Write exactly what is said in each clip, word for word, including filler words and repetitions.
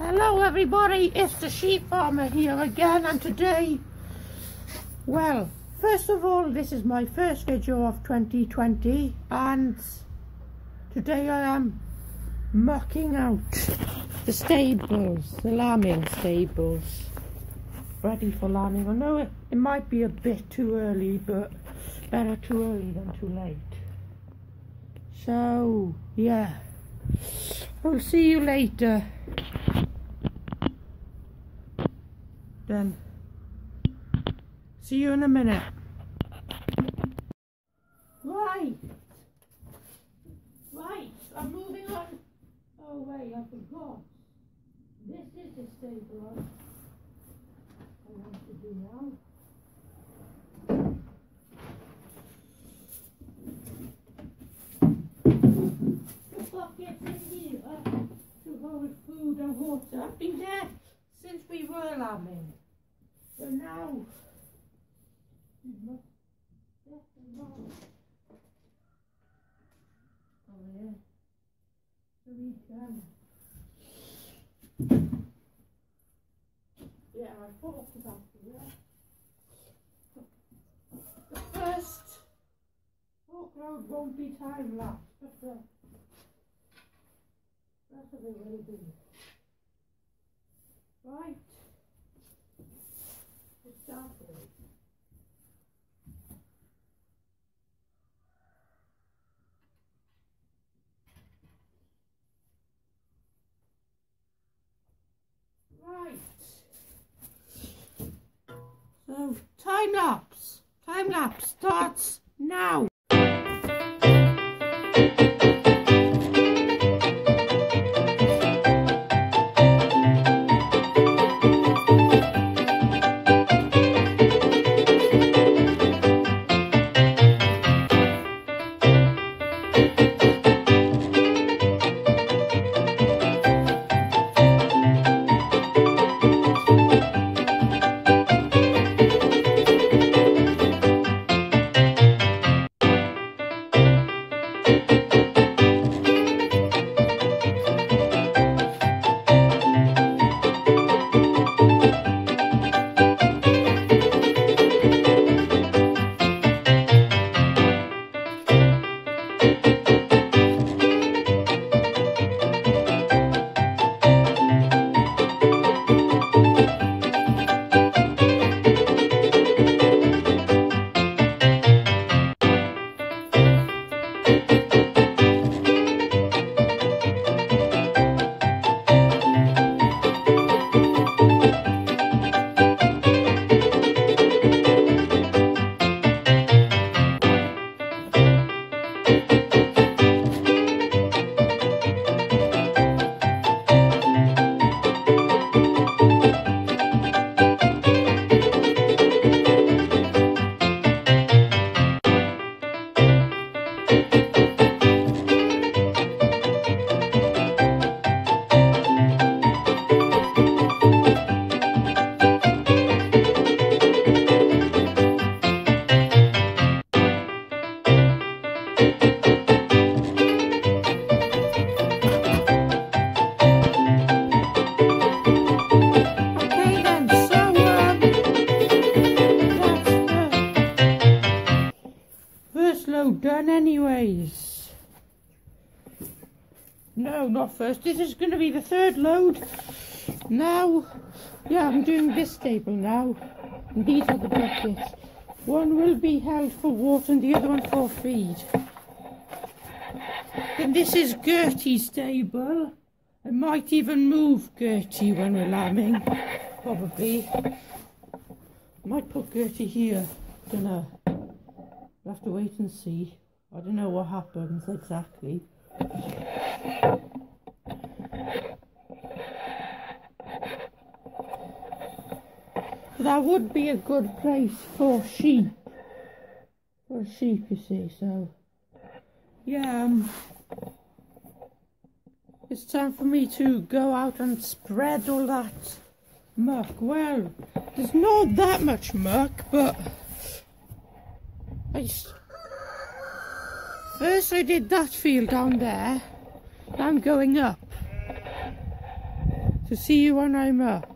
Hello everybody, it's the sheep farmer here again, and today, well, first of all, this is my first video of twenty twenty, and today I am mucking out the stables, the lambing stables, ready for lambing. I know it, it might be a bit too early, but better too early than too late. So, yeah, I'll see you later. Then, see you in a minute. Right, right, I'm moving on. Oh wait, I forgot. This is the stable I want to do now. The buckets in here to hold food and water. I've been there since we were lambing. So now, oh yeah, so we can. Yeah, I thought about that. The first fork load won't be time lapse, but the rest of it will be. Right. Exactly. Right. So time lapse. Time lapse starts now. Done anyways. No, not first. This is going to be the third load. Now, yeah, I'm doing this stable now. And these are the buckets. One will be held for water and the other one for feed. And this is Gertie's stable. I might even move Gertie when we're lambing. Probably. I might put Gertie here. Don't know. We'll have to wait and see. I don't know what happens exactly. That would be a good place for sheep. For sheep, you see, so... Yeah, um... it's time for me to go out and spread all that muck. Well, there's not that much muck, but... I First I did that field down there. Now I'm going up to So see you when I'm up.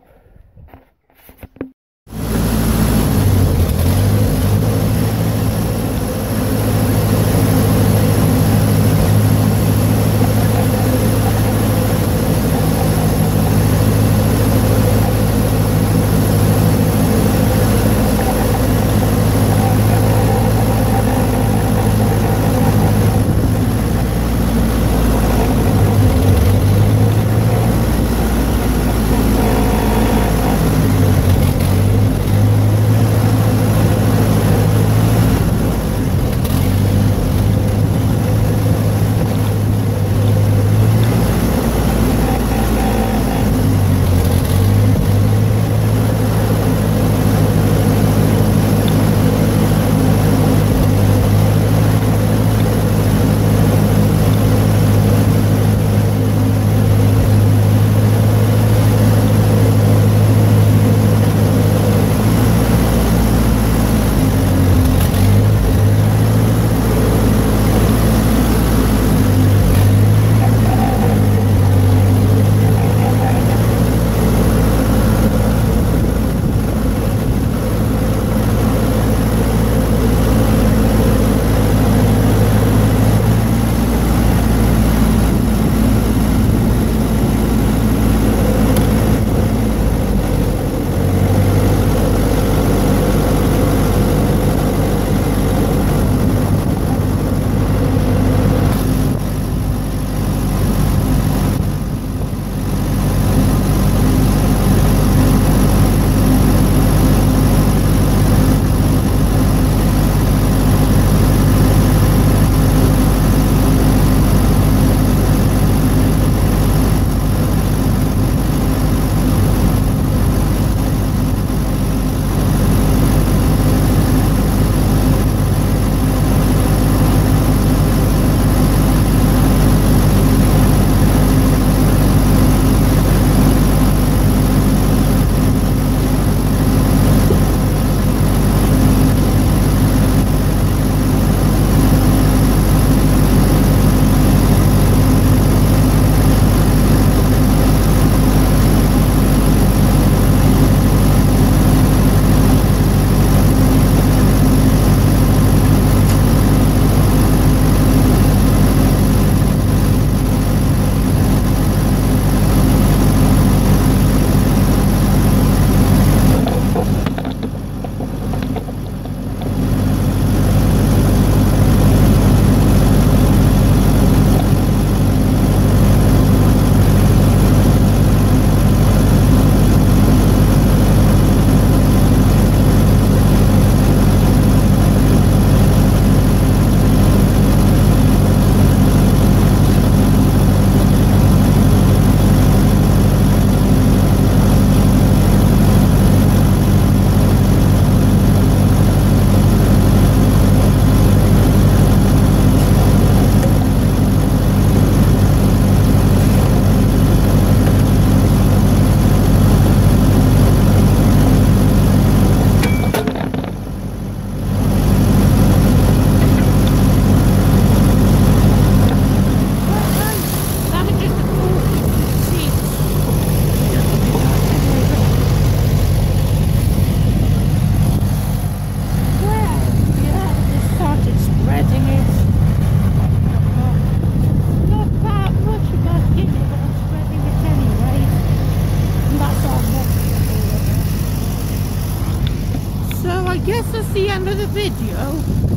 guess that's the end of the video.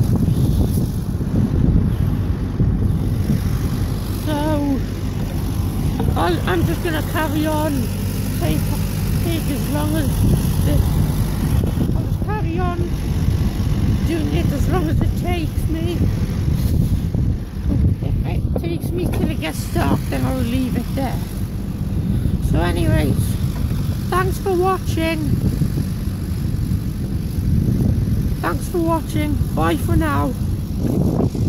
So I'll, I'm just gonna carry on, take, take as long as this, I'll just carry on doing it as long as it takes me. If it takes me till it gets dark, then I'll leave it there. So anyways, thanks for watching. Thanks for watching. Bye for now.